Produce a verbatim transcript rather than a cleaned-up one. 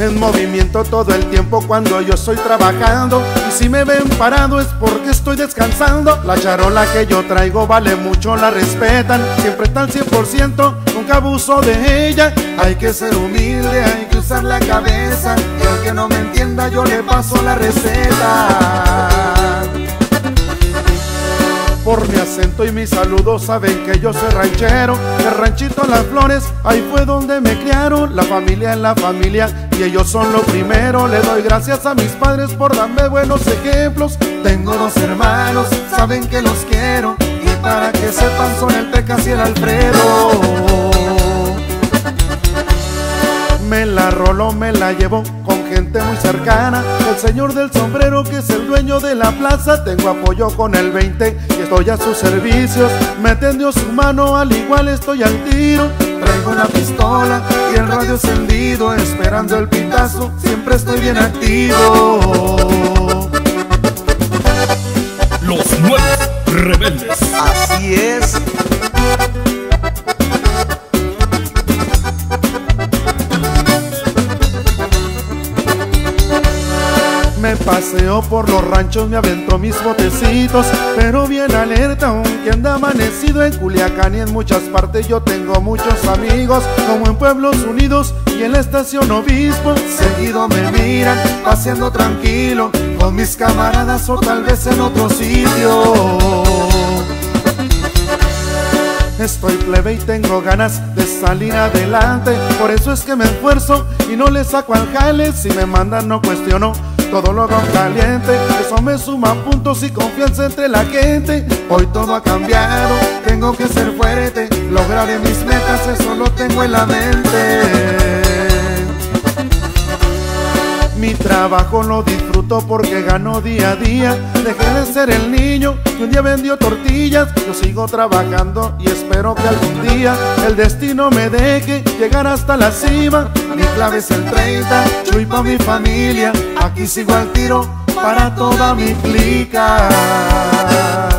en movimiento todo el tiempo cuando yo estoy trabajando. Y si me ven parado es porque estoy descansando. La charola que yo traigo vale mucho, la respetan. Siempre está al cien por ciento, nunca abuso de ella. Hay que ser humilde, hay que usar la cabeza. Y al que no me entienda yo le paso la receta. Por mi acento y mi saludo saben que yo soy ranchero. El ranchito Las Flores, ahí fue donde me criaron. La familia es la familia y ellos son lo primero. Le doy gracias a mis padres por darme buenos ejemplos. Tengo dos hermanos, saben que los quiero. Y para que sepan son el Pecas y el Alfredo. Me la rolo, me la llevo con gente muy cercana. El señor del sombrero que es el dueño de la plaza. Tengo apoyo con el veinte y estoy a sus servicios. Me tendió su mano, al igual estoy al tiro. Traigo una pistola y el radio encendido, esperando el pitazo, siempre estoy bien activo. Los Nuevos Rebeldes. Así es. Me paseo por los ranchos, me aventó mis botecitos, pero bien alerta aunque anda amanecido. En Culiacán y en muchas partes yo tengo muchos amigos, como en Pueblos Unidos y en la estación Obispo. Seguido me miran, paseando tranquilo, con mis camaradas o tal vez en otro sitio. Estoy plebe y tengo ganas de salir adelante, por eso es que me esfuerzo y no le saco al jale. Si me mandan no cuestiono, todo lo hago caliente. Eso me suma puntos y confianza entre la gente. Hoy todo ha cambiado, tengo que ser fuerte. Lograré mis metas, eso lo tengo en la mente. Mi trabajo lo disfruto porque gano día a día. Dejé de ser el niño que un día vendió tortillas. Yo sigo trabajando y espero que algún día el destino me deje llegar hasta la cima. Mi clave es el treinta, Chuy pa' mi familia. Aquí sigo al tiro para toda mi clica.